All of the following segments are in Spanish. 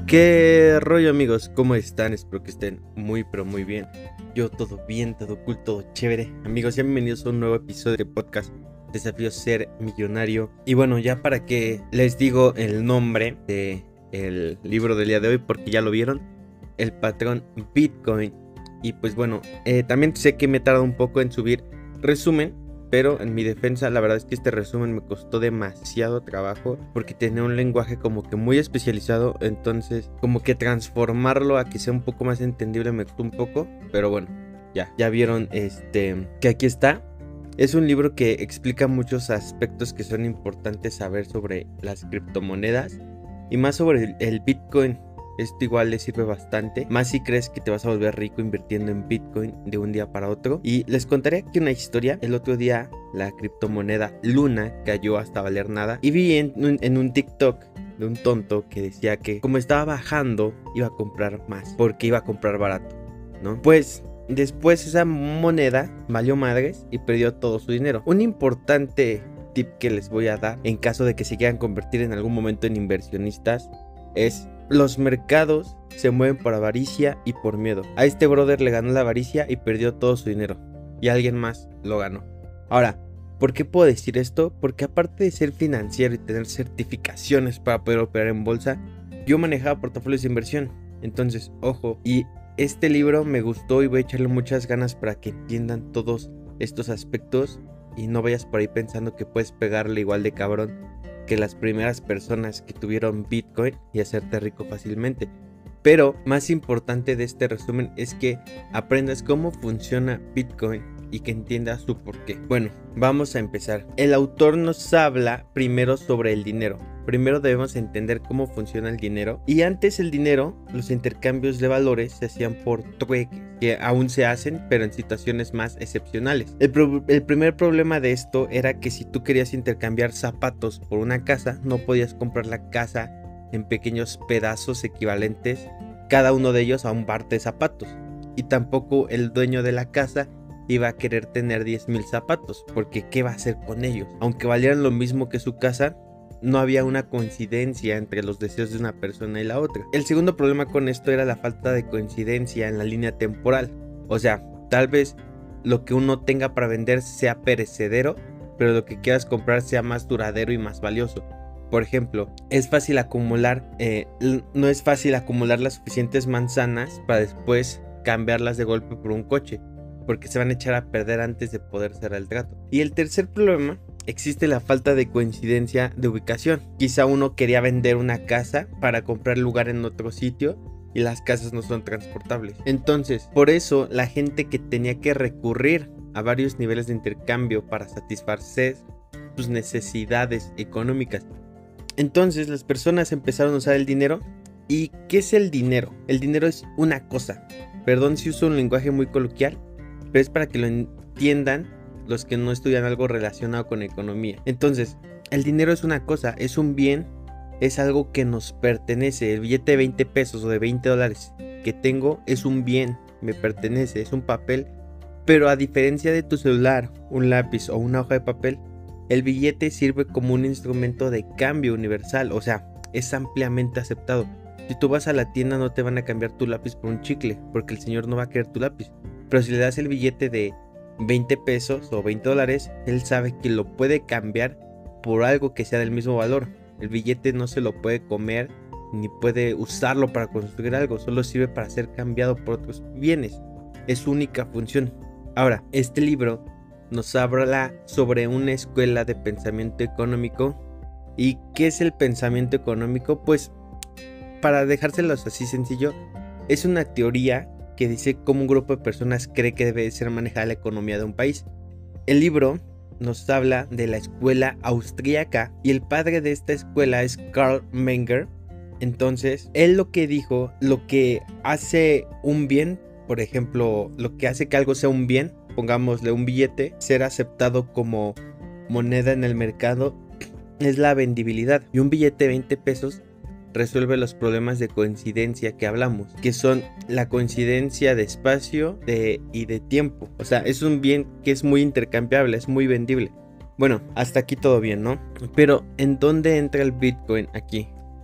¿Qué rollo, amigos? ¿Cómo están? Espero que estén muy pero muy bien. Yo todo bien, todo cool, todo chévere. Amigos, sean bienvenidos a un nuevo episodio de podcast Desafío Ser Millonario. Y bueno, ya para que les digo el nombre de el libro del día de hoy, porque ya lo vieron, El Patrón Bitcoin. Y pues bueno, también sé que me he tardado un poco en subir resumen, pero en mi defensa la verdad es que este resumen me costó demasiado trabajo porque tenía un lenguaje como que muy especializado, entonces como que transformarlo a que sea un poco más entendible me costó un poco, pero bueno, ya vieron que aquí está. Es un libro que explica muchos aspectos que son importantes saber sobre las criptomonedas y más sobre el Bitcoin. Esto igual le sirve bastante, más si crees que te vas a volver rico invirtiendo en Bitcoin de un día para otro. Y les contaré aquí una historia. El otro día la criptomoneda Luna cayó hasta valer nada y vi en un TikTok de un tonto que decía que como estaba bajando iba a comprar más porque iba a comprar barato, ¿no? Pues después esa moneda valió madres y perdió todo su dinero. Un importante tip que les voy a dar en caso de que se quieran convertir en algún momento en inversionistas es: los mercados se mueven por avaricia y por miedo. A este brother le ganó la avaricia y perdió todo su dinero. Y alguien más lo ganó. Ahora, ¿por qué puedo decir esto? Porque aparte de ser financiero y tener certificaciones para poder operar en bolsa, yo manejaba portafolios de inversión. Entonces, ojo, y este libro me gustó y voy a echarle muchas ganas para que entiendan todos estos aspectos y no vayas por ahí pensando que puedes pegarle igual de cabrón que las primeras personas que tuvieron Bitcoin y hacerte rico fácilmente. Pero más importante de este resumen es que aprendas cómo funciona Bitcoin y que entiendas su porqué. Bueno, vamos a empezar. El autor nos habla primero sobre el dinero. Primero debemos entender cómo funciona el dinero. Y antes el dinero, los intercambios de valores se hacían por trueques, que aún se hacen, pero en situaciones más excepcionales. El primer problema de esto era que si tú querías intercambiar zapatos por una casa, no podías comprar la casa en pequeños pedazos equivalentes, cada uno de ellos a un par de zapatos. Y tampoco el dueño de la casa iba a querer tener 10,000 zapatos, porque ¿qué va a hacer con ellos? Aunque valieran lo mismo que su casa, no había una coincidencia entre los deseos de una persona y la otra. El segundo problema con esto era la falta de coincidencia en la línea temporal. O sea, tal vez lo que uno tenga para vender sea perecedero, pero lo que quieras comprar sea más duradero y más valioso. Por ejemplo, no es fácil acumular las suficientes manzanas para después cambiarlas de golpe por un coche, porque se van a echar a perder antes de poder cerrar el trato. Y el tercer problema: existe la falta de coincidencia de ubicación. Quizá uno quería vender una casa para comprar lugar en otro sitio y las casas no son transportables. Entonces, por eso la gente que tenía que recurrir a varios niveles de intercambio para satisfacer sus necesidades económicas. Entonces las personas empezaron a usar el dinero. ¿Y qué es el dinero? El dinero es una cosa. Perdón si uso un lenguaje muy coloquial, pero es para que lo entiendan los que no estudian algo relacionado con economía. Entonces, el dinero es una cosa, es un bien, es algo que nos pertenece. El billete de 20 pesos o de 20 dólares que tengo es un bien, me pertenece, es un papel. Pero a diferencia de tu celular, un lápiz o una hoja de papel, el billete sirve como un instrumento de cambio universal, o sea, es ampliamente aceptado. Si tú vas a la tienda no te van a cambiar tu lápiz por un chicle, porque el señor no va a querer tu lápiz. Pero si le das el billete de 20 pesos o 20 dólares, él sabe que lo puede cambiar por algo que sea del mismo valor. El billete no se lo puede comer ni puede usarlo para construir algo, solo sirve para ser cambiado por otros bienes. Es su única función. Ahora, este libro nos habla sobre una escuela de pensamiento económico. ¿Y qué es el pensamiento económico? Pues, para dejárselos así sencillo, es una teoría que dice cómo un grupo de personas cree que debe ser manejada la economía de un país. El libro nos habla de la escuela austríaca y el padre de esta escuela es Carl Menger. Entonces, él lo que dijo, lo que hace un bien, por ejemplo, lo que hace que algo sea un bien, pongámosle un billete, ser aceptado como moneda en el mercado, es la vendibilidad. Y un billete de 20 pesos resuelve los problemas de coincidencia que hablamos, que son la coincidencia de espacio y de tiempo. O sea, es un bien que es muy intercambiable, es muy vendible. Bueno, hasta aquí todo bien, ¿no? Pero ¿en dónde entra el Bitcoin aquí?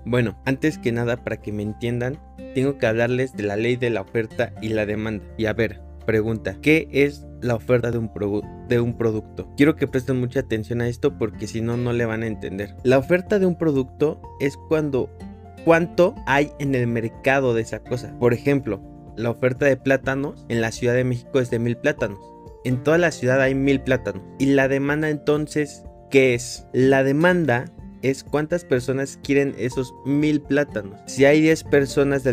Bueno, antes que nada, para que me entiendan, tengo que hablarles de la ley de la oferta y la demanda. Y a ver, pregunta, ¿qué es la oferta de un producto? Quiero que presten mucha atención a esto porque si no, no le van a entender. La oferta de un producto es cuánto hay en el mercado de esa cosa. Por ejemplo, la oferta de plátanos en la Ciudad de México es de 1000 plátanos. En toda la ciudad hay 1000 plátanos. Y la demanda entonces, ¿qué es? La demanda es cuántas personas quieren esos 1000 plátanos. Si hay 10 personas,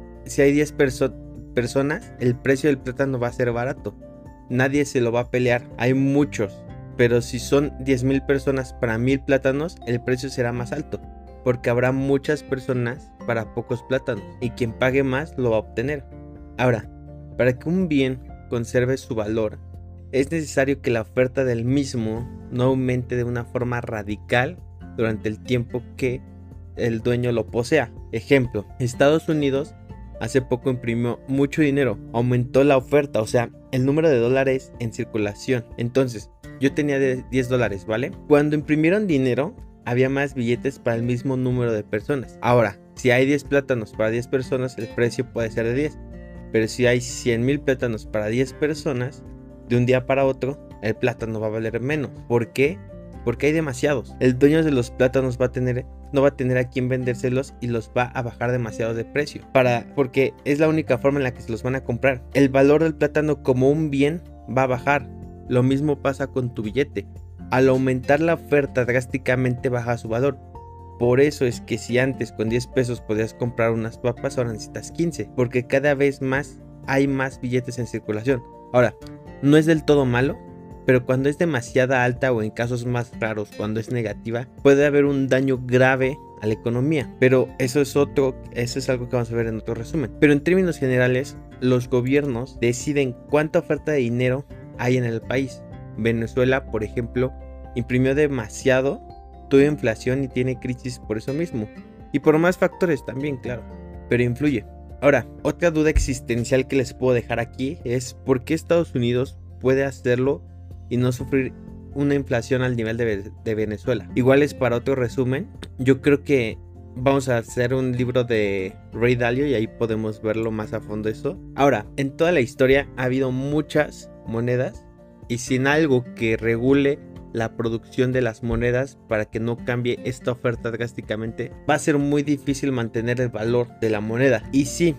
personas, el precio del plátano va a ser barato. Nadie se lo va a pelear. Hay muchos. Pero si son 10,000 personas para 1000 plátanos, el precio será más alto. Porque habrá muchas personas para pocos plátanos. Y quien pague más lo va a obtener. Ahora, para que un bien conserve su valor, es necesario que la oferta del mismo no aumente de una forma radical durante el tiempo que el dueño lo posea. Ejemplo, Estados Unidos hace poco imprimió mucho dinero, aumentó la oferta, o sea, el número de dólares en circulación. Entonces, yo tenía $10, ¿vale? Cuando imprimieron dinero, había más billetes para el mismo número de personas. Ahora, si hay 10 plátanos para 10 personas, el precio puede ser de 10. Pero si hay 100,000 plátanos para 10 personas, de un día para otro, el plátano va a valer menos. ¿Por qué? Porque hay demasiados. El dueño de los plátanos no va a tener a quien vendérselos y los va a bajar demasiado de precio. Porque es la única forma en la que se los van a comprar. El valor del plátano como un bien va a bajar. Lo mismo pasa con tu billete. Al aumentar la oferta drásticamente baja su valor. Por eso es que si antes con 10 pesos podías comprar unas papas, ahora necesitas 15. Porque cada vez más hay más billetes en circulación. Ahora, no es del todo malo, pero cuando es demasiada alta o en casos más raros, cuando es negativa, puede haber un daño grave a la economía. Pero eso es algo que vamos a ver en otro resumen. Pero en términos generales, los gobiernos deciden cuánta oferta de dinero hay en el país. Venezuela, por ejemplo, imprimió demasiado, tuvo inflación y tiene crisis por eso mismo. Y por más factores también, claro, pero influye. Ahora, otra duda existencial que les puedo dejar aquí es ¿por qué Estados Unidos puede hacerlo y no sufrir una inflación al nivel de Venezuela? Igual es para otro resumen. Yo creo que vamos a hacer un libro de Ray Dalio y ahí podemos verlo más a fondo eso. Ahora, en toda la historia ha habido muchas monedas y sin algo que regule la producción de las monedas para que no cambie esta oferta drásticamente, va a ser muy difícil mantener el valor de la moneda. Y sí,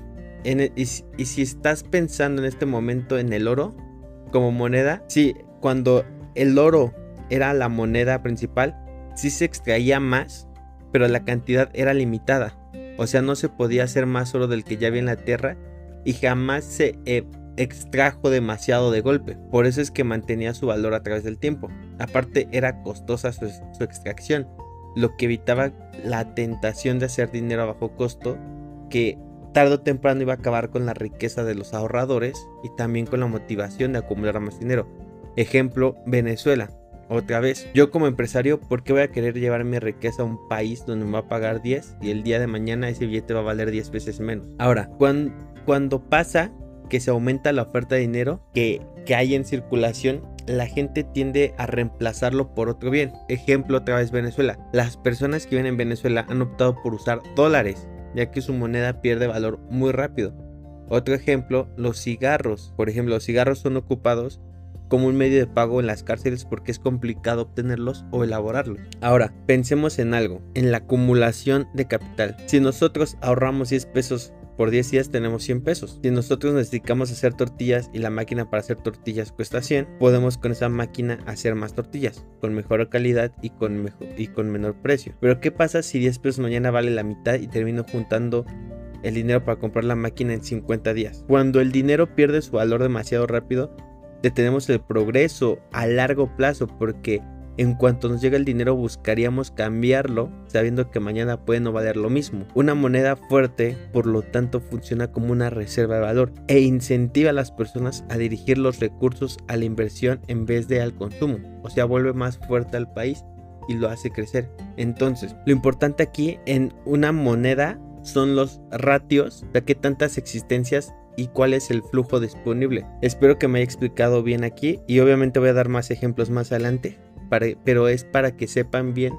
y si estás pensando en este momento en el oro como moneda, sí, cuando el oro era la moneda principal, sí se extraía más, pero la cantidad era limitada. O sea, no se podía hacer más oro del que ya había en la tierra y jamás se extrajo demasiado de golpe. Por eso es que mantenía su valor a través del tiempo. Aparte, era costosa su extracción, lo que evitaba la tentación de hacer dinero a bajo costo, que tarde o temprano iba a acabar con la riqueza de los ahorradores y también con la motivación de acumular más dinero. Ejemplo, Venezuela. Otra vez, yo como empresario, ¿por qué voy a querer llevar mi riqueza a un país donde me va a pagar 10 y el día de mañana ese billete va a valer 10 veces menos? Ahora, cuando pasa que se aumenta la oferta de dinero que hay en circulación, la gente tiende a reemplazarlo por otro bien. Ejemplo, otra vez Venezuela. Las personas que viven en Venezuela han optado por usar dólares, ya que su moneda pierde valor muy rápido. Otro ejemplo, los cigarros. Por ejemplo, los cigarros son ocupados como un medio de pago en las cárceles porque es complicado obtenerlos o elaborarlos. Ahora, pensemos en algo, en la acumulación de capital. Si nosotros ahorramos 10 pesos por 10 días, tenemos 100 pesos. Si nosotros nos dedicamos a hacer tortillas y la máquina para hacer tortillas cuesta 100, podemos con esa máquina hacer más tortillas con mejor calidad y con menor precio. Pero ¿qué pasa si 10 pesos mañana vale la mitad y termino juntando el dinero para comprar la máquina en 50 días? Cuando el dinero pierde su valor demasiado rápido, detenemos el progreso a largo plazo, porque en cuanto nos llega el dinero buscaríamos cambiarlo sabiendo que mañana puede no valer lo mismo. Una moneda fuerte, por lo tanto, funciona como una reserva de valor e incentiva a las personas a dirigir los recursos a la inversión en vez de al consumo. O sea, vuelve más fuerte al país y lo hace crecer. Entonces, lo importante aquí en una moneda son los ratios de qué tantas existencias y cuál es el flujo disponible. Espero que me haya explicado bien aquí y obviamente voy a dar más ejemplos más adelante, pero es para que sepan bien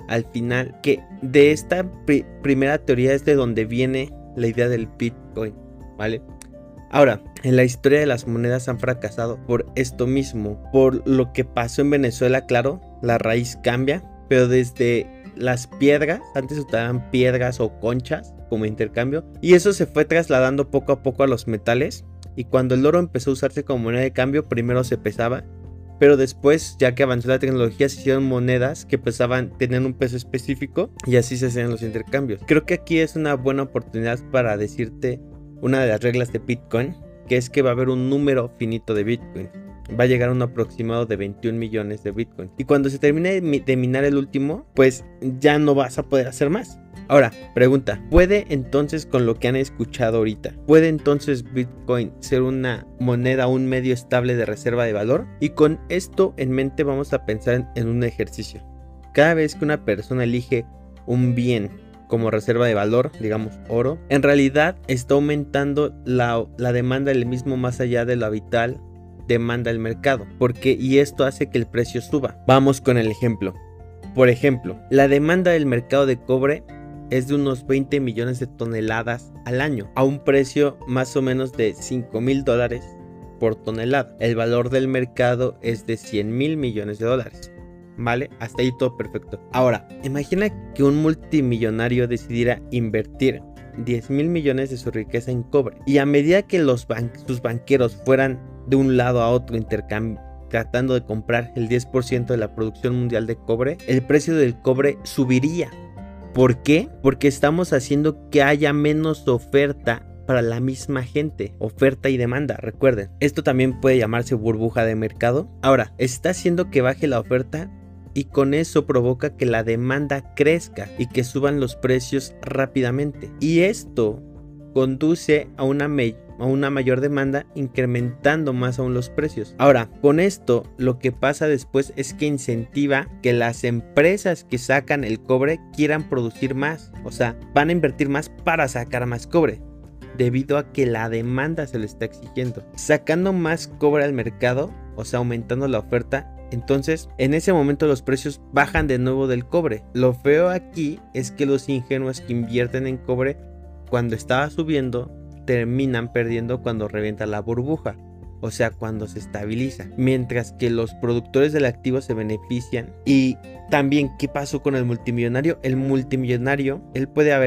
al final que de esta primera teoría es de donde viene la idea del Bitcoin, ¿vale? Ahora, en la historia de las monedas han fracasado por esto mismo, por lo que pasó en Venezuela, claro, la raíz cambia, pero desde las piedras, antes usaban piedras o conchas como intercambio, y eso se fue trasladando poco a poco a los metales, y cuando el oro empezó a usarse como moneda de cambio, primero se pesaba, pero después, ya que avanzó la tecnología, se hicieron monedas que tenían un peso específico, y así se hacían los intercambios. Creo que aquí es una buena oportunidad para decirte una de las reglas de Bitcoin, que es que va a haber un número finito de Bitcoin. Va a llegar a un aproximado de 21 millones de Bitcoin. Y cuando se termine de minar el último, pues ya no vas a poder hacer más. Ahora, pregunta, ¿puede entonces, con lo que han escuchado ahorita, puede entonces Bitcoin ser una moneda, un medio estable de reserva de valor? Y con esto en mente vamos a pensar en un ejercicio. Cada vez que una persona elige un bien como reserva de valor, digamos oro, en realidad está aumentando la demanda del mismo más allá de lo habitual demanda del mercado, y esto hace que el precio suba. Vamos con el ejemplo. Por ejemplo, la demanda del mercado de cobre es de unos 20 millones de toneladas al año, a un precio más o menos de $5,000 por tonelada. El valor del mercado es de 100,000 millones de dólares. ¿Vale? Hasta ahí todo perfecto. Ahora, imagina que un multimillonario decidiera invertir 10,000 millones de su riqueza en cobre, y a medida que sus banqueros fueran de un lado a otro tratando de comprar el 10% de la producción mundial de cobre, el precio del cobre subiría. ¿Por qué? Porque estamos haciendo que haya menos oferta para la misma gente, oferta y demanda, recuerden. Esto también puede llamarse burbuja de mercado. Ahora, está haciendo que baje la oferta y con eso provoca que la demanda crezca y que suban los precios rápidamente. Y esto conduce a una mayor demanda, incrementando más aún los precios. Ahora, con esto lo que pasa después es que incentiva que las empresas que sacan el cobre quieran producir más. O sea, van a invertir más para sacar más cobre, debido a que la demanda se lo está exigiendo. Sacando más cobre al mercado, o sea, aumentando la oferta, entonces en ese momento los precios bajan de nuevo del cobre. Lo feo aquí es que los ingenuos que invierten en cobre cuando estaba subiendo terminan perdiendo cuando revienta la burbuja, o sea, cuando se estabiliza, mientras que los productores del activo se benefician. Y también, ¿qué pasó con el multimillonario? El multimillonario, él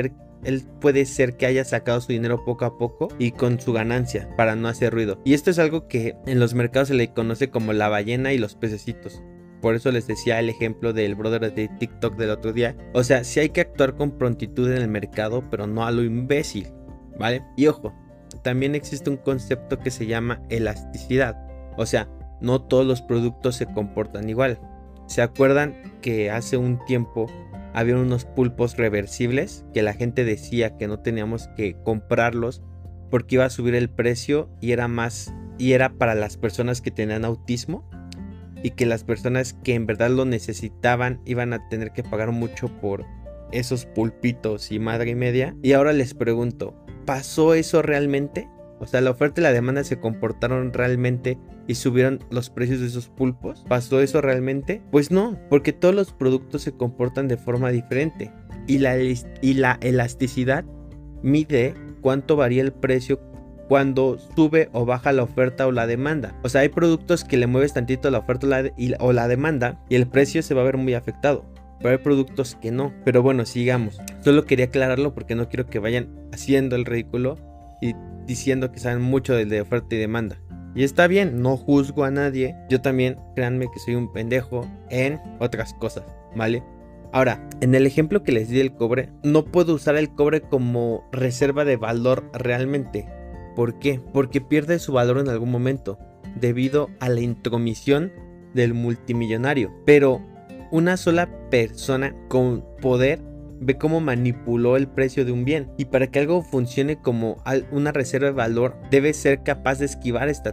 puede ser que haya sacado su dinero poco a poco y con su ganancia para no hacer ruido. Y esto es algo que en los mercados se le conoce como la ballena y los pececitos. Por eso les decía el ejemplo del brother de TikTok del otro día. O sea, sí hay que actuar con prontitud en el mercado, pero no a lo imbécil, ¿vale? Y ojo, también existe un concepto que se llama elasticidad. O sea, no todos los productos se comportan igual. ¿Se acuerdan que hace un tiempo había unos pulpos reversibles que la gente decía que no teníamos que comprarlos porque iba a subir el precio y era para las personas que tenían autismo, y que las personas que en verdad lo necesitaban iban a tener que pagar mucho por esos pulpitos y madre y media? Y ahora les pregunto, ¿pasó eso realmente? O sea, la oferta y la demanda se comportaron realmente y subieron los precios de esos pulpos. ¿Pasó eso realmente? Pues no, porque todos los productos se comportan de forma diferente. Y la elasticidad mide cuánto varía el precio cuando sube o baja la oferta o la demanda. O sea, hay productos que le mueves tantito la oferta o la demanda y el precio se va a ver muy afectado, pero hay productos que no. Pero bueno, sigamos. Solo quería aclararlo porque no quiero que vayan haciendo el ridículo y diciendo que saben mucho de oferta y demanda. Y está bien, no juzgo a nadie. Yo también, créanme que soy un pendejo en otras cosas, ¿vale? Ahora, en el ejemplo que les di del cobre, no puedo usar el cobre como reserva de valor realmente. ¿Por qué? Porque pierde su valor en algún momento, debido a la intromisión del multimillonario. Pero una sola persona con poder ve cómo manipuló el precio de un bien. Y para que algo funcione como una reserva de valor, debe ser capaz de esquivar esta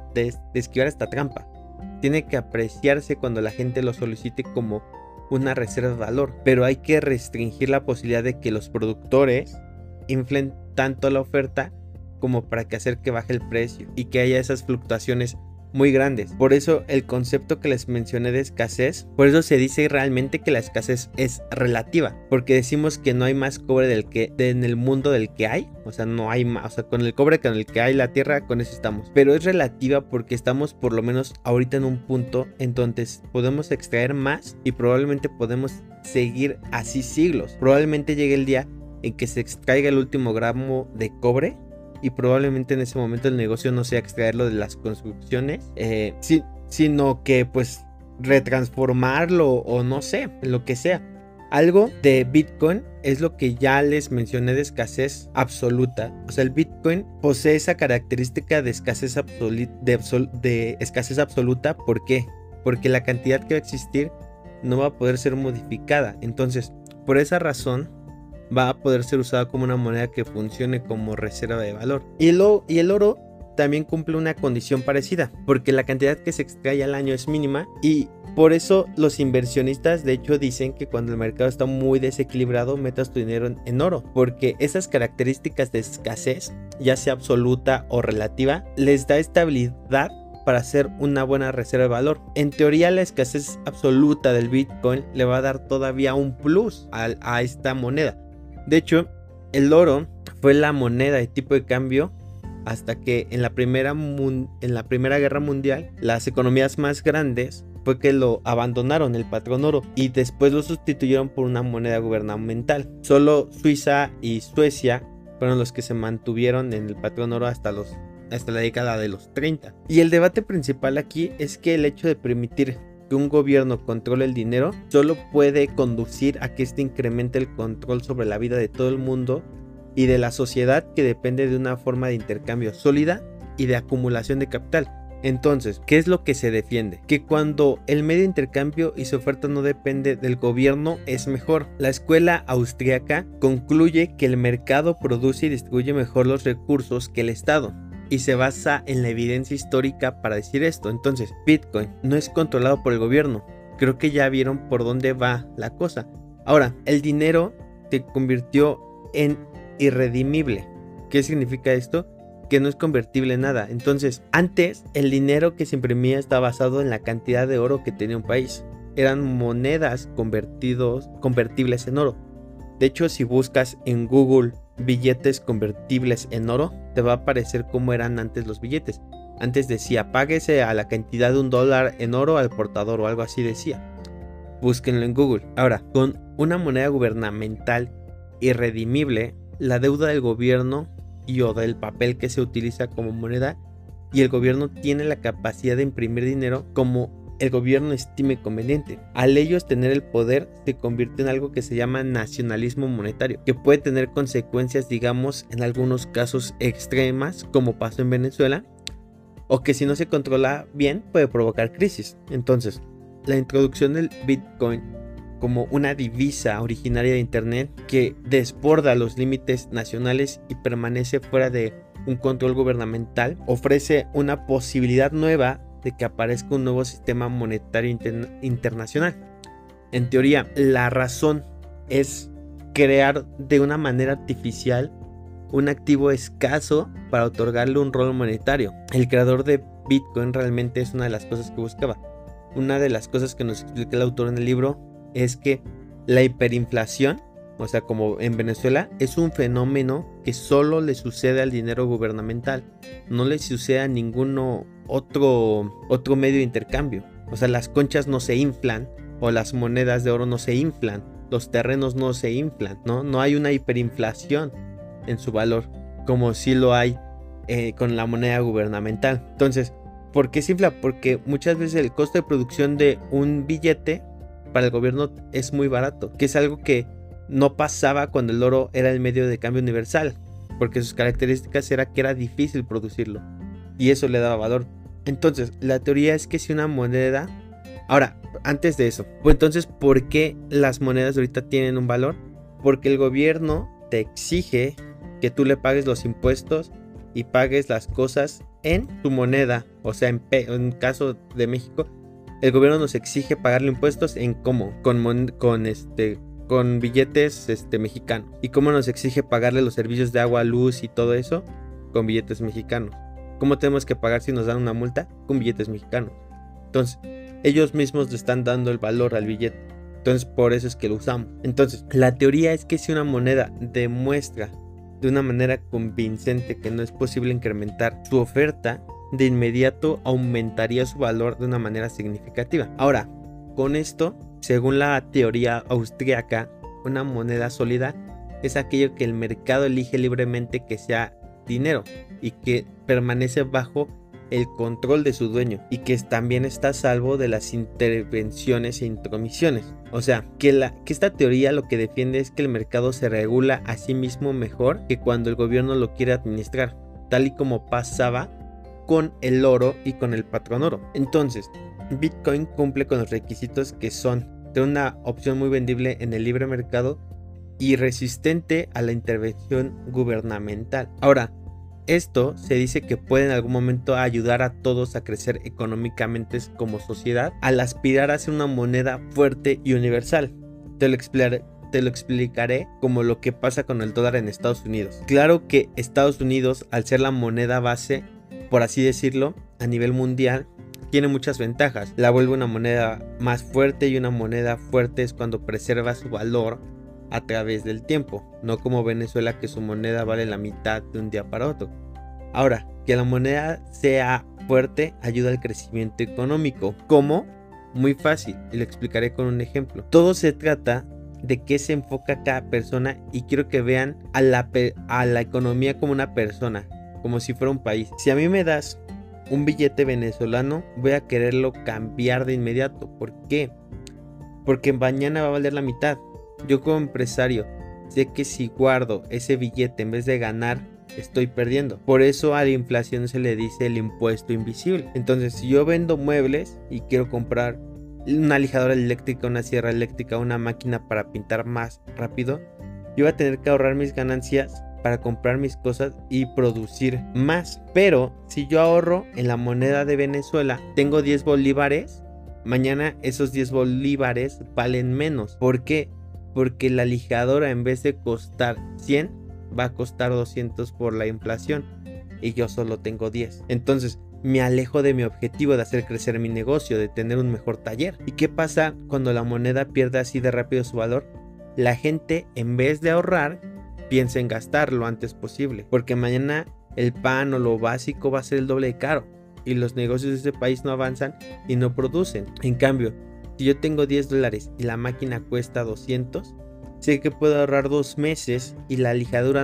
trampa. Tiene que apreciarse cuando la gente lo solicite como una reserva de valor. Pero hay que restringir la posibilidad de que los productores inflen tanto la oferta como para hacer que baje el precio y que haya esas fluctuaciones muy grandes. Por eso el concepto que les mencioné de escasez, por eso se dice realmente que la escasez es relativa, porque decimos que no hay más cobre en el mundo del que hay, o sea, no hay más, o sea, con el cobre con el que hay la tierra, con eso estamos. Pero es relativa porque estamos por lo menos ahorita en un punto en donde podemos extraer más y probablemente podemos seguir así siglos. Probablemente llegue el día en que se extraiga el último gramo de cobre y probablemente en ese momento el negocio no sea extraerlo de las construcciones, sino que pues retransformarlo o no sé, lo que sea. Algo de Bitcoin es lo que ya les mencioné de escasez absoluta. O sea, el Bitcoin posee esa característica de escasez absoluta. ¿Por qué? Porque la cantidad que va a existir no va a poder ser modificada. Entonces, por esa razón, va a poder ser usada como una moneda que funcione como reserva de valor. Y el oro también cumple una condición parecida, porque la cantidad que se extrae al año es mínima y por eso los inversionistas de hecho dicen que cuando el mercado está muy desequilibrado metas tu dinero en oro, porque esas características de escasez, ya sea absoluta o relativa, les da estabilidad para hacer una buena reserva de valor. En teoría la escasez absoluta del Bitcoin le va a dar todavía un plus a esta moneda. De hecho, el oro fue la moneda de tipo de cambio hasta que en la Primera Guerra Mundial las economías más grandes fue que lo abandonaron, el patrón oro, y después lo sustituyeron por una moneda gubernamental. Solo Suiza y Suecia fueron los que se mantuvieron en el patrón oro hasta la década de los 30. Y el debate principal aquí es que el hecho de permitir que un gobierno controle el dinero solo puede conducir a que este incremente el control sobre la vida de todo el mundo y de la sociedad, que depende de una forma de intercambio sólida y de acumulación de capital. Entonces, ¿qué es lo que se defiende? Que cuando el medio de intercambio y su oferta no depende del gobierno es mejor. La escuela austríaca concluye que el mercado produce y distribuye mejor los recursos que el Estado, y se basa en la evidencia histórica para decir esto. Entonces, Bitcoin no es controlado por el gobierno. Creo que ya vieron por dónde va la cosa. Ahora, el dinero se convirtió en irredimible. ¿Qué significa esto? Que no es convertible en nada. Entonces, antes el dinero que se imprimía estaba basado en la cantidad de oro que tenía un país. Eran monedas convertibles en oro. De hecho, si buscas en Google billetes convertibles en oro, te va a aparecer cómo eran antes los billetes. Antes decía, páguese a la cantidad de $1 en oro al portador o algo así decía. Búsquenlo en Google. Ahora, con una moneda gubernamental irredimible, la deuda del gobierno o del papel que se utiliza como moneda, y el gobierno tiene la capacidad de imprimir dinero como el gobierno estime conveniente. Al ellos tener el poder, se convierte en algo que se llama nacionalismo monetario, que puede tener consecuencias, digamos, en algunos casos extremas, como pasó en Venezuela, o que si no se controla bien puede provocar crisis. Entonces, la introducción del Bitcoin como una divisa originaria de Internet que desborda los límites nacionales y permanece fuera de un control gubernamental, ofrece una posibilidad nueva de que aparezca un nuevo sistema monetario internacional. En teoría, la razón es crear de una manera artificial un activo escaso para otorgarle un rol monetario. El creador de Bitcoin realmente es una de las cosas que buscaba. Una de las cosas que nos explica el autor en el libro es que la hiperinflación, o sea, como en Venezuela, es un fenómeno que solo le sucede al dinero gubernamental, no le sucede a ningún otro medio de intercambio. O sea, las conchas no se inflan, o las monedas de oro no se inflan, los terrenos no se inflan, no hay una hiperinflación en su valor, como sí lo hay con la moneda gubernamental. Entonces, ¿por qué se infla? Porque muchas veces el costo de producción de un billete para el gobierno es muy barato, que es algo que no pasaba cuando el oro era el medio de cambio universal, porque sus características era que era difícil producirlo y eso le daba valor. Entonces, la teoría es que si una moneda... Ahora, antes de eso, pues entonces, ¿por qué las monedas ahorita tienen un valor? Porque el gobierno te exige que tú le pagues los impuestos y pagues las cosas en tu moneda. O sea, en caso de México, el gobierno nos exige pagarle impuestos en ¿cómo? Con billetes mexicanos. ¿Y cómo nos exige pagarle los servicios de agua, luz y todo eso? Con billetes mexicanos. ¿Cómo tenemos que pagar si nos dan una multa? Con billetes mexicanos. Entonces, ellos mismos le están dando el valor al billete. Entonces, por eso es que lo usamos. Entonces, la teoría es que si una moneda demuestra de una manera convincente que no es posible incrementar su oferta, de inmediato aumentaría su valor de una manera significativa. Ahora, con esto, según la teoría austríaca, una moneda sólida es aquello que el mercado elige libremente que sea dinero y que permanece bajo el control de su dueño y que también está a salvo de las intervenciones e intromisiones. O sea, que esta teoría lo que defiende es que el mercado se regula a sí mismo mejor que cuando el gobierno lo quiere administrar, tal y como pasaba con el oro y con el patrón oro. Entonces, Bitcoin cumple con los requisitos que son de una opción muy vendible en el libre mercado y resistente a la intervención gubernamental. Ahora, esto se dice que puede en algún momento ayudar a todos a crecer económicamente como sociedad al aspirar a ser una moneda fuerte y universal. Te lo explicaré como lo que pasa con el dólar en Estados Unidos. Claro que Estados Unidos, al ser la moneda base, por así decirlo, a nivel mundial, tiene muchas ventajas. La vuelve una moneda más fuerte, y una moneda fuerte es cuando preserva su valor a través del tiempo, no como Venezuela, que su moneda vale la mitad de un día para otro. Ahora, que la moneda sea fuerte ayuda al crecimiento económico. ¿Cómo? Muy fácil, y lo explicaré con un ejemplo. Todo se trata de qué se enfoca cada persona, y quiero que vean a la economía como una persona, como si fuera un país. Si a mí me das un billete venezolano, voy a quererlo cambiar de inmediato. ¿Por qué? Porque mañana va a valer la mitad. Yo como empresario sé que si guardo ese billete en vez de ganar, estoy perdiendo. Por eso a la inflación se le dice el impuesto invisible. Entonces, si yo vendo muebles y quiero comprar una lijadora eléctrica, una sierra eléctrica, una máquina para pintar más rápido, yo voy a tener que ahorrar mis ganancias para comprar mis cosas y producir más. Pero si yo ahorro en la moneda de Venezuela, tengo 10 bolívares, mañana esos 10 bolívares valen menos. ¿Por qué? Porque la lijadora, en vez de costar 100, va a costar 200 por la inflación, y yo solo tengo 10. Entonces me alejo de mi objetivo de hacer crecer mi negocio, de tener un mejor taller. ¿Y qué pasa cuando la moneda pierde así de rápido su valor? La gente, en vez de ahorrar, piensa en gastar lo antes posible, porque mañana el pan o lo básico va a ser el doble de caro, y los negocios de ese país no avanzan y no producen. En cambio, si yo tengo $10 y la máquina cuesta 200, sé que puedo ahorrar 2 meses y la lijadora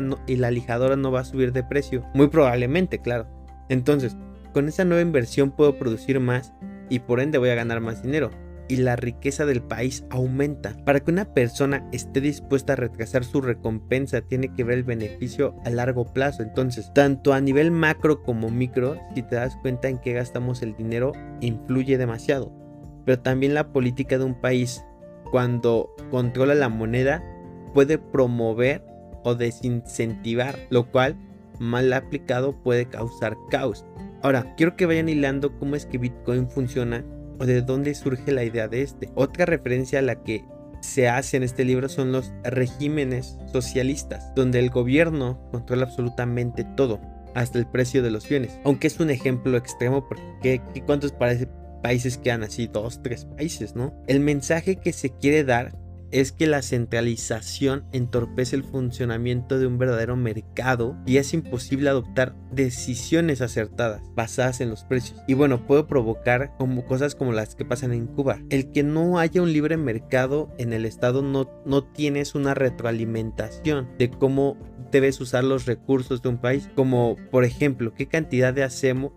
no va a subir de precio. Muy probablemente, claro. Entonces, con esa nueva inversión puedo producir más y por ende voy a ganar más dinero. Y la riqueza del país aumenta. Para que una persona esté dispuesta a retrasar su recompensa, tiene que ver el beneficio a largo plazo. Entonces, tanto a nivel macro como micro, si te das cuenta en qué gastamos el dinero, influye demasiado. Pero también la política de un país, cuando controla la moneda, puede promover o desincentivar, lo cual, mal aplicado, puede causar caos. Ahora, quiero que vayan hilando cómo es que Bitcoin funciona o de dónde surge la idea de este. Otra referencia a la que se hace en este libro son los regímenes socialistas, donde el gobierno controla absolutamente todo, hasta el precio de los bienes. Aunque es un ejemplo extremo, porque ¿cuántos países quedan así? 2, 3 países, ¿no? El mensaje que se quiere dar es que la centralización entorpece el funcionamiento de un verdadero mercado y es imposible adoptar decisiones acertadas basadas en los precios. Y bueno, puede provocar cosas como las que pasan en Cuba. El que no haya un libre mercado en el estado, no tienes una retroalimentación de cómo debes usar los recursos de un país. Como por ejemplo, qué cantidad de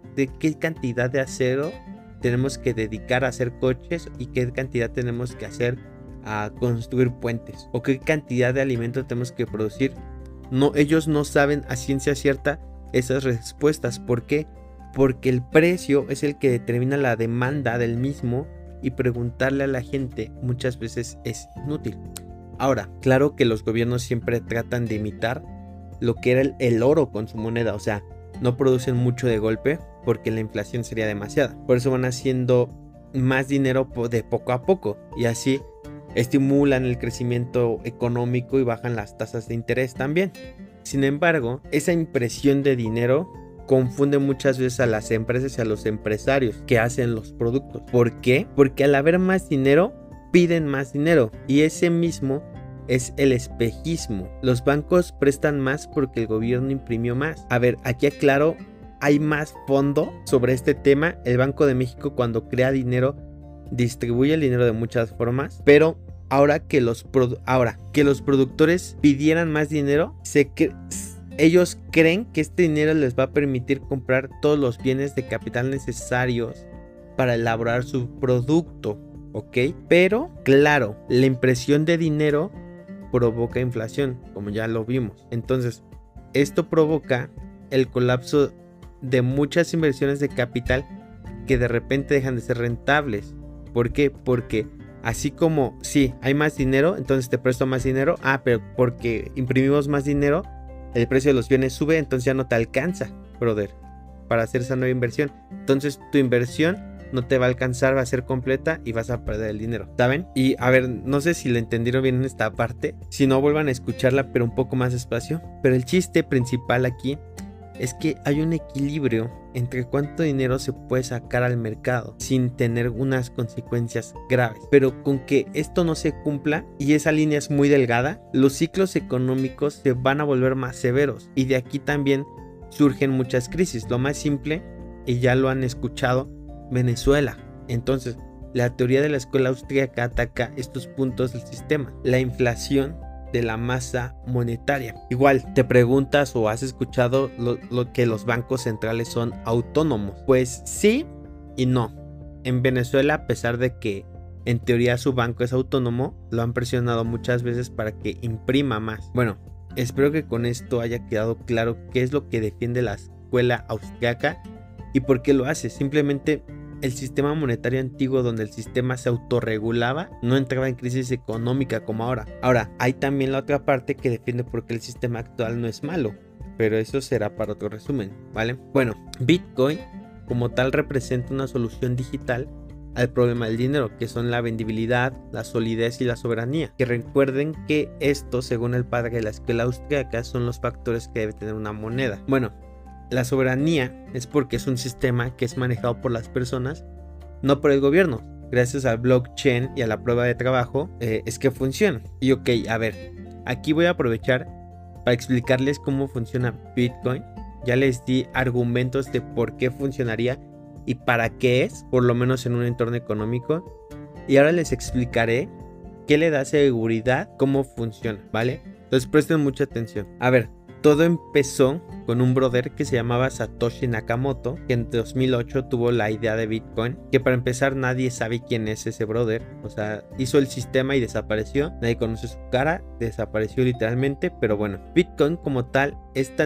acero tenemos que dedicar a hacer coches y qué cantidad tenemos que hacer a construir puentes, o qué cantidad de alimento tenemos que producir. Ellos no saben a ciencia cierta esas respuestas. ¿Por qué? Porque el precio es el que determina la demanda del mismo, y preguntarle a la gente muchas veces es inútil. Ahora, claro que los gobiernos siempre tratan de imitar lo que era el oro con su moneda, o sea, no producen mucho de golpe porque la inflación sería demasiada. Por eso van haciendo más dinero de poco a poco, y así estimulan el crecimiento económico y bajan las tasas de interés también. Sin embargo, esa impresión de dinero confunde muchas veces a las empresas y a los empresarios que hacen los productos. ¿Por qué? Porque al haber más dinero, piden más dinero, y ese mismo es el espejismo. Los bancos prestan más porque el gobierno imprimió más. A ver, aquí aclaro, hay más fondo sobre este tema. El Banco de México, cuando crea dinero, distribuye el dinero de muchas formas, pero ahora que los productores pidieran más dinero, ellos creen que este dinero les va a permitir comprar todos los bienes de capital necesarios para elaborar su producto, ¿ok? Pero, claro, la impresión de dinero provoca inflación, como ya lo vimos. Entonces, esto provoca el colapso de muchas inversiones de capital que de repente dejan de ser rentables. ¿Por qué? Porque así como, sí, hay más dinero, entonces te presto más dinero. Pero porque imprimimos más dinero, el precio de los bienes sube, entonces ya no te alcanza, brother, para hacer esa nueva inversión. Entonces tu inversión no te va a alcanzar, va a ser completa y vas a perder el dinero, ¿saben? Y a ver, no sé si lo entendieron bien en esta parte, si no vuelvan a escucharla pero un poco más despacio. Pero el chiste principal aquí es que hay un equilibrio entre cuánto dinero se puede sacar al mercado sin tener unas consecuencias graves. Pero con que esto no se cumpla, y esa línea es muy delgada, los ciclos económicos se van a volver más severos, y de aquí también surgen muchas crisis. Lo más simple, y ya lo han escuchado, Venezuela. Entonces, la teoría de la escuela austríaca ataca estos puntos del sistema: la inflación de la masa monetaria. Igual, te preguntas o has escuchado lo que los bancos centrales son autónomos. Pues sí y no. En Venezuela, a pesar de que en teoría su banco es autónomo, lo han presionado muchas veces para que imprima más. Bueno, espero que con esto haya quedado claro qué es lo que defiende la escuela austríaca y por qué lo hace. Simplemente el sistema monetario antiguo, donde el sistema se autorregulaba, no entraba en crisis económica como ahora. Ahora, hay también la otra parte que defiende por qué el sistema actual no es malo, pero eso será para otro resumen, ¿vale? Bueno, Bitcoin como tal representa una solución digital al problema del dinero, que son la vendibilidad, la solidez y la soberanía. Que recuerden que esto, según el padre de la escuela austríaca, son los factores que debe tener una moneda. Bueno, la soberanía es porque es un sistema que es manejado por las personas, no por el gobierno. Gracias al blockchain y a la prueba de trabajo es que funciona. Y ok, a ver, aquí voy a aprovechar para explicarles cómo funciona Bitcoin. Ya les di argumentos de por qué funcionaría y para qué es, por lo menos en un entorno económico. Y ahora les explicaré qué le da seguridad, cómo funciona, ¿vale? Entonces presten mucha atención. A ver, todo empezó con un brother que se llamaba Satoshi Nakamoto, que en 2008 tuvo la idea de Bitcoin, que para empezar nadie sabe quién es ese brother. O sea, hizo el sistema y desapareció, nadie conoce su cara, desapareció literalmente. Pero bueno, Bitcoin como tal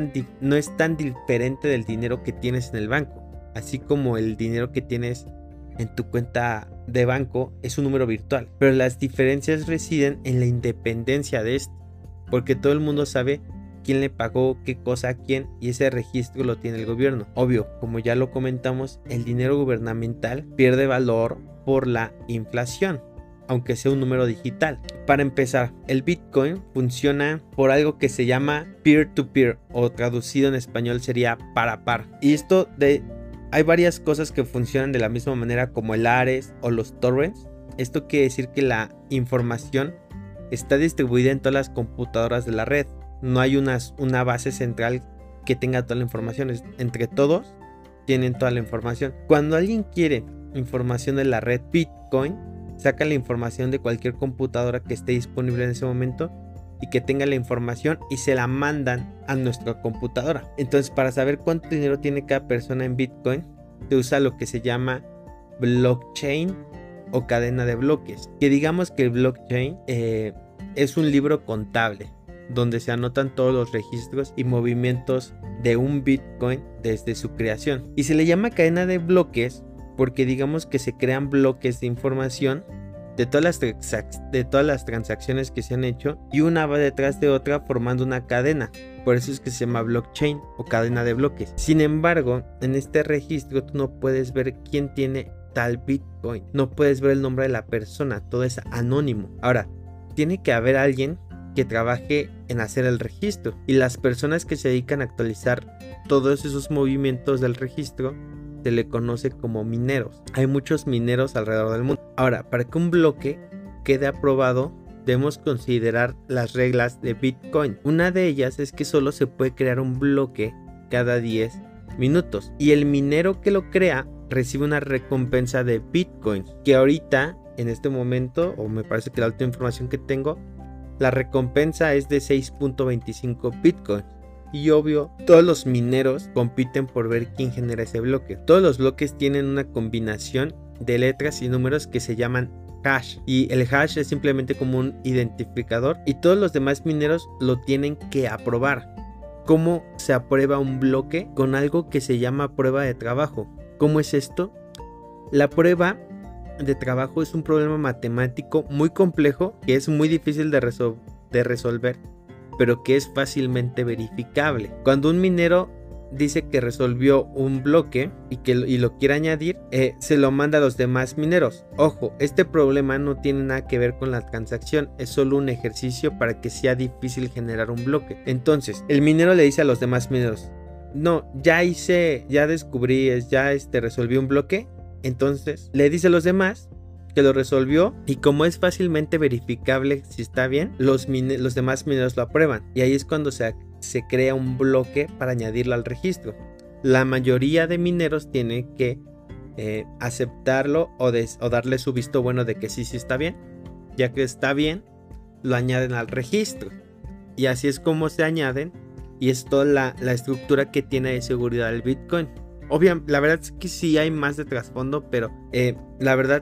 no es tan diferente del dinero que tienes en el banco, así como el dinero que tienes en tu cuenta de banco es un número virtual. Pero las diferencias residen en la independencia de este, porque todo el mundo sabe quién le pagó qué cosa a quién, y ese registro lo tiene el gobierno. Obvio, como ya lo comentamos, el dinero gubernamental pierde valor por la inflación, aunque sea un número digital. Para empezar, el Bitcoin funciona por algo que se llama peer-to-peer, o traducido en español sería par a par. Y hay varias cosas que funcionan de la misma manera, como el Ares o los torrents. Esto quiere decir que la información está distribuida en todas las computadoras de la red. No hay una base central que tenga toda la información. Entre todos tienen toda la información. Cuando alguien quiere información de la red Bitcoin, saca la información de cualquier computadora que esté disponible en ese momento y que tenga la información, y se la mandan a nuestra computadora. Entonces, para saber cuánto dinero tiene cada persona en Bitcoin, se usa lo que se llama blockchain o cadena de bloques. Que digamos que el blockchain es un libro contable donde se anotan todos los registros y movimientos de un Bitcoin desde su creación. Y se le llama cadena de bloques porque digamos que se crean bloques de información de todas las transacciones que se han hecho, y una va detrás de otra formando una cadena. Por eso es que se llama blockchain o cadena de bloques. Sin embargo, en este registro tú no puedes ver quién tiene tal Bitcoin. No puedes ver el nombre de la persona. Todo es anónimo. Ahora, tiene que haber alguien que trabaje en hacer el registro, y las personas que se dedican a actualizar todos esos movimientos del registro se le conoce como mineros. Hay muchos mineros alrededor del mundo. Ahora, para que un bloque quede aprobado, debemos considerar las reglas de Bitcoin. Una de ellas es que solo se puede crear un bloque cada 10 minutos. Y el minero que lo crea recibe una recompensa de Bitcoin. Que ahorita, en este momento, o me parece que la última información que tengo, la recompensa es de 6.25 Bitcoin. Y obvio, todos los mineros compiten por ver quién genera ese bloque. Todos los bloques tienen una combinación de letras y números que se llaman hash. Y el hash es simplemente como un identificador. Y todos los demás mineros lo tienen que aprobar. ¿Cómo se aprueba un bloque? Con algo que se llama prueba de trabajo. ¿Cómo es esto? La prueba de trabajo es un problema matemático muy complejo que es muy difícil de resolver, pero que es fácilmente verificable. Cuando un minero dice que resolvió un bloque y lo quiere añadir, se lo manda a los demás mineros. Ojo, este problema no tiene nada que ver con la transacción, es solo un ejercicio para que sea difícil generar un bloque. Entonces, el minero le dice a los demás mineros: no, ya descubrí, resolví un bloque. Entonces, le dice a los demás que lo resolvió, y como es fácilmente verificable si está bien, los demás mineros lo aprueban, y ahí es cuando se crea un bloque para añadirlo al registro. La mayoría de mineros tiene que aceptarlo o darle su visto bueno de que sí está bien. Ya que está bien, lo añaden al registro, y así es como se añaden, y es toda la estructura que tiene de seguridad el Bitcoin. Obviamente, la verdad es que sí hay más de trasfondo, pero la verdad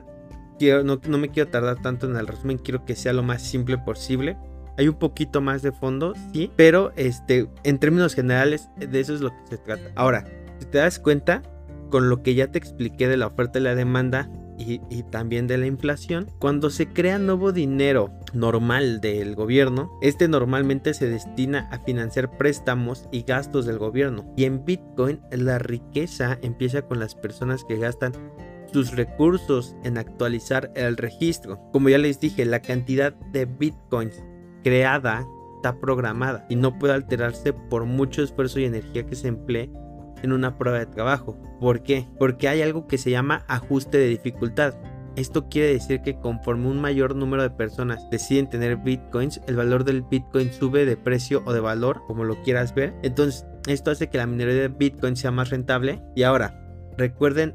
no me quiero tardar tanto en el resumen, quiero que sea lo más simple posible. Hay un poquito más de fondo, sí, pero en términos generales de eso es lo que se trata. Ahora, si te das cuenta, con lo que ya te expliqué de la oferta y la demanda y también de la inflación, cuando se crea nuevo dinero normal del gobierno, normalmente se destina a financiar préstamos y gastos del gobierno. Y en Bitcoin la riqueza empieza con las personas que gastan sus recursos en actualizar el registro. Como ya les dije, la cantidad de Bitcoins creada está programada y no puede alterarse por mucho esfuerzo y energía que se emplee en una prueba de trabajo. ¿Por qué? Porque hay algo que se llama ajuste de dificultad. Esto quiere decir que conforme un mayor número de personas deciden tener Bitcoins, el valor del Bitcoin sube de precio o de valor, como lo quieras ver. Entonces, esto hace que la minería de Bitcoin sea más rentable. Y ahora, recuerden,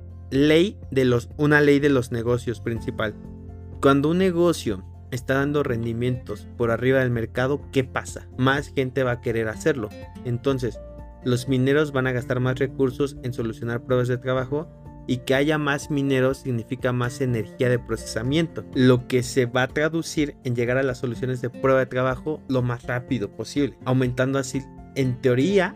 una ley de los negocios principal. Cuando un negocio está dando rendimientos por arriba del mercado, ¿qué pasa? Más gente va a querer hacerlo. Entonces, los mineros van a gastar más recursos en solucionar pruebas de trabajo, y que haya más mineros significa más energía de procesamiento, lo que se va a traducir en llegar a las soluciones de prueba de trabajo lo más rápido posible, aumentando así, en teoría,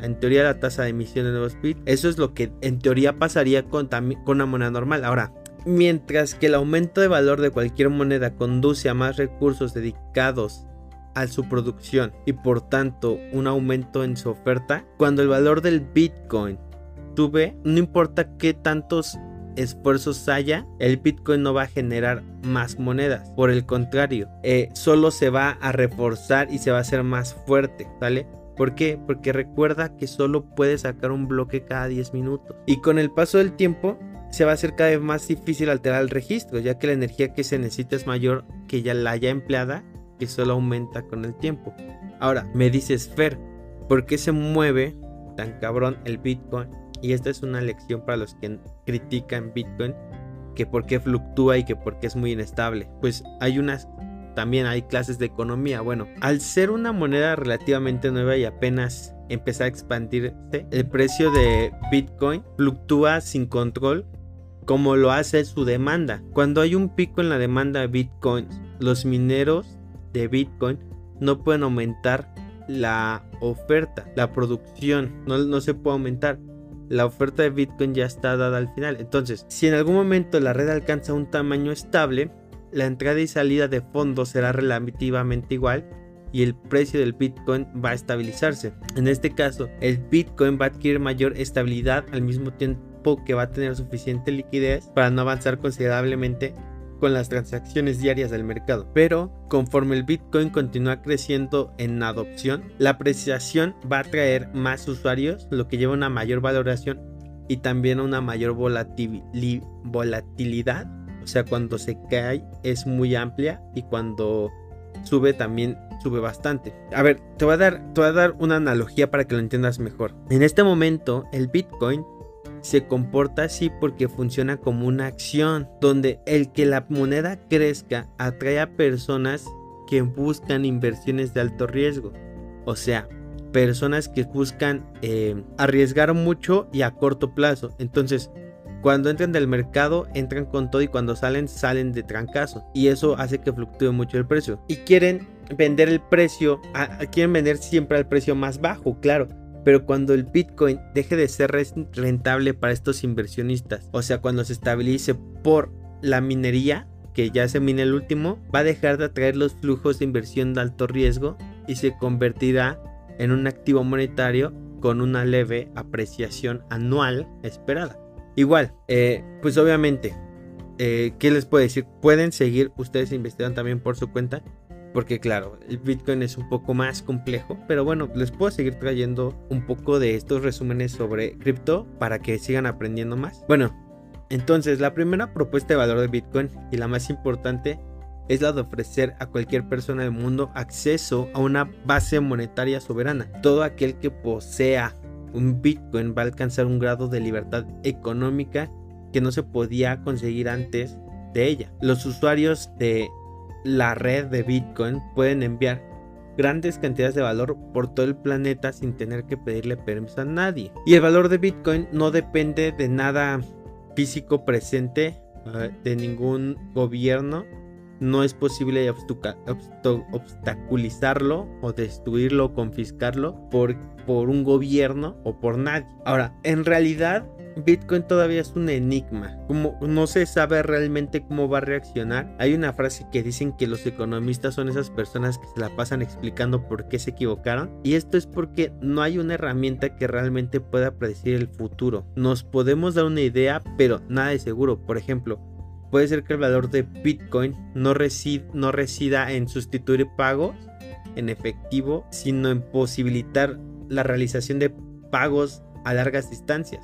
la tasa de emisión de nuevos bits. Eso es lo que en teoría pasaría con una moneda normal. Ahora, mientras que el aumento de valor de cualquier moneda conduce a más recursos dedicados a su producción y por tanto un aumento en su oferta, cuando el valor del Bitcoin sube, no importa qué tantos esfuerzos haya, el Bitcoin no va a generar más monedas. Por el contrario, solo se va a reforzar y se va a hacer más fuerte, ¿vale? ¿Por qué? Porque recuerda que solo puedes sacar un bloque cada 10 minutos. Y con el paso del tiempo se va a hacer cada vez más difícil alterar el registro, ya que la energía que se necesita es mayor que la ya empleada, que solo aumenta con el tiempo. Ahora, me dices, Fer, ¿por qué se mueve tan cabrón el Bitcoin? Y esta es una lección para los que critican Bitcoin, que por qué fluctúa y que por qué es muy inestable. Pues también hay clases de economía. Bueno, al ser una moneda relativamente nueva y apenas empezar a expandirse, el precio de Bitcoin fluctúa sin control, como lo hace su demanda. Cuando hay un pico en la demanda de Bitcoin, los mineros de Bitcoin no pueden aumentar la oferta, la producción no se puede aumentar. La oferta de Bitcoin ya está dada al final. Entonces, si en algún momento la red alcanza un tamaño estable, la entrada y salida de fondos será relativamente igual y el precio del Bitcoin va a estabilizarse. En este caso, el Bitcoin va a adquirir mayor estabilidad al mismo tiempo que va a tener suficiente liquidez para no avanzar considerablemente con las transacciones diarias del mercado. Pero conforme el Bitcoin continúa creciendo en adopción, la apreciación va a traer más usuarios, lo que lleva a una mayor valoración y también a una mayor volatilidad. O sea, cuando se cae es muy amplia y cuando sube también sube bastante. A ver, te voy a dar una analogía para que lo entiendas mejor. En este momento el Bitcoin se comporta así porque funciona como una acción donde el que la moneda crezca atrae a personas que buscan inversiones de alto riesgo. O sea, personas que buscan arriesgar mucho y a corto plazo. Entonces, cuando entran del mercado, entran con todo y cuando salen de trancazo. Y eso hace que fluctúe mucho el precio. Y quieren vender el precio, quieren vender siempre al precio más bajo, claro. Pero cuando el Bitcoin deje de ser rentable para estos inversionistas, o sea, cuando se estabilice por la minería, que ya se mina el último, va a dejar de atraer los flujos de inversión de alto riesgo y se convertirá en un activo monetario con una leve apreciación anual esperada. Igual, pues obviamente, ¿qué les puedo decir? Pueden seguir ustedes investigando también por su cuenta. Porque claro, el Bitcoin es un poco más complejo, pero bueno, les puedo seguir trayendo un poco de estos resúmenes sobre cripto para que sigan aprendiendo más. Bueno, entonces la primera propuesta de valor de Bitcoin y la más importante es la de ofrecer a cualquier persona del mundo acceso a una base monetaria soberana. Todo aquel que posea un Bitcoin va a alcanzar un grado de libertad económica que no se podía conseguir antes de ella. Los usuarios de la red de Bitcoin pueden enviar grandes cantidades de valor por todo el planeta sin tener que pedirle permiso a nadie. Y el valor de Bitcoin no depende de nada físico presente, de ningún gobierno. No es posible obstaculizarlo o destruirlo o confiscarlo por un gobierno o por nadie. Ahora, en realidad Bitcoin todavía es un enigma, como no se sabe realmente cómo va a reaccionar. Hay una frase que dicen que los economistas son esas personas que se la pasan explicando por qué se equivocaron, y esto es porque no hay una herramienta que realmente pueda predecir el futuro. Nos podemos dar una idea, pero nada es seguro. Por ejemplo, puede ser que el valor de Bitcoin no resida en sustituir pagos en efectivo, sino en posibilitar la realización de pagos a largas distancias.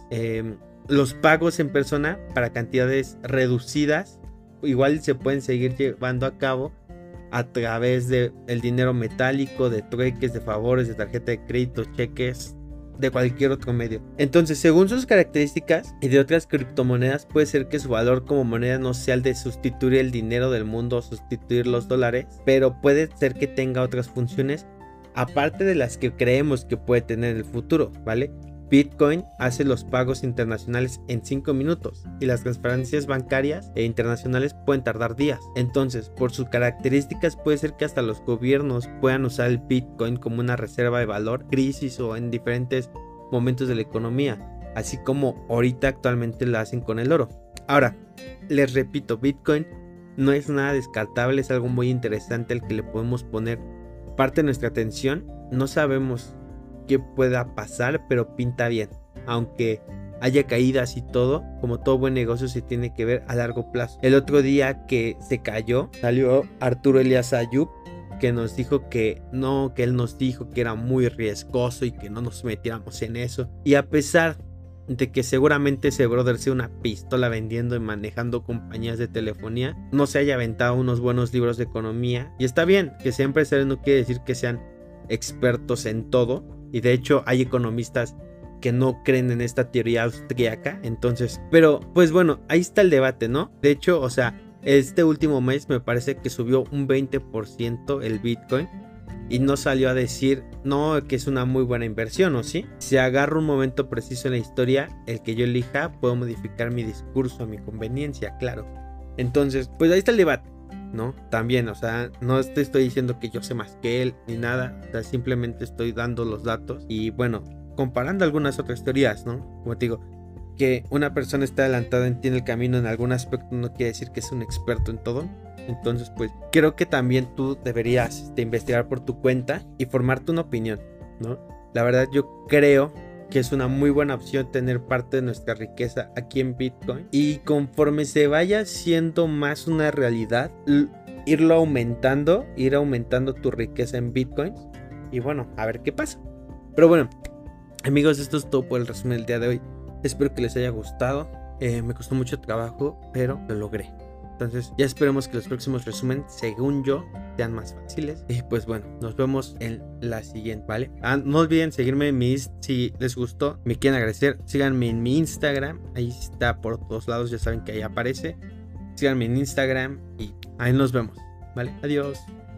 Los pagos en persona para cantidades reducidas igual se pueden seguir llevando a cabo a través del dinero metálico, de trueques, de favores, de tarjeta de crédito, cheques, de cualquier otro medio. Entonces, según sus características y de otras criptomonedas, puede ser que su valor como moneda no sea el de sustituir el dinero del mundo o sustituir los dólares, pero puede ser que tenga otras funciones aparte de las que creemos que puede tener en el futuro, ¿vale? Bitcoin hace los pagos internacionales en 5 minutos y las transferencias bancarias e internacionales pueden tardar días. Entonces, por sus características puede ser que hasta los gobiernos puedan usar el Bitcoin como una reserva de valor, crisis o en diferentes momentos de la economía, así como ahorita actualmente lo hacen con el oro. Ahora, les repito, Bitcoin no es nada descartable, es algo muy interesante al que le podemos poner parte de nuestra atención. No sabemos qué pueda pasar, pero pinta bien. Aunque haya caídas y todo, como todo buen negocio se tiene que ver a largo plazo. El otro día que se cayó, salió Arturo Elías Ayub, que nos dijo que no, que él nos dijo que era muy riesgoso y que no nos metiéramos en eso. Y a pesar de que seguramente ese brother sea una pistola vendiendo y manejando compañías de telefonía, no se haya aventado unos buenos libros de economía. Y está bien, que sean empresarios no quiere decir que sean expertos en todo. Y de hecho hay economistas que no creen en esta teoría austríaca. Entonces, pero pues bueno, ahí está el debate, ¿no? De hecho, o sea, este último mes me parece que subió un 20% el Bitcoin. Y no salió a decir, no, que es una muy buena inversión, ¿o sí? Si agarro un momento preciso en la historia, el que yo elija, puedo modificar mi discurso a mi conveniencia, claro. Entonces, pues ahí está el debate, ¿no? También, o sea, no te estoy diciendo que yo sé más que él ni nada, o sea, simplemente estoy dando los datos y bueno, comparando algunas otras teorías, ¿no? Como te digo, que una persona está adelantada, entiende el camino en algún aspecto no quiere decir que es un experto en todo. Entonces, pues, creo que también tú deberías investigar por tu cuenta y formarte una opinión, ¿no? La verdad, yo creo que es una muy buena opción tener parte de nuestra riqueza aquí en Bitcoin. Y conforme se vaya siendo más una realidad, ir aumentando tu riqueza en Bitcoin. Y bueno, a ver qué pasa. Pero bueno, amigos, esto es todo por el resumen del día de hoy. Espero que les haya gustado. Me costó mucho trabajo, pero lo logré. Entonces ya esperemos que los próximos resúmenes, según yo, sean más fáciles. Y pues bueno, nos vemos en la siguiente, ¿vale? No olviden seguirme en si les gustó, me quieren agradecer. Síganme en mi Instagram, ahí está por todos lados, ya saben que ahí aparece. Síganme en Instagram y ahí nos vemos, ¿vale? Adiós.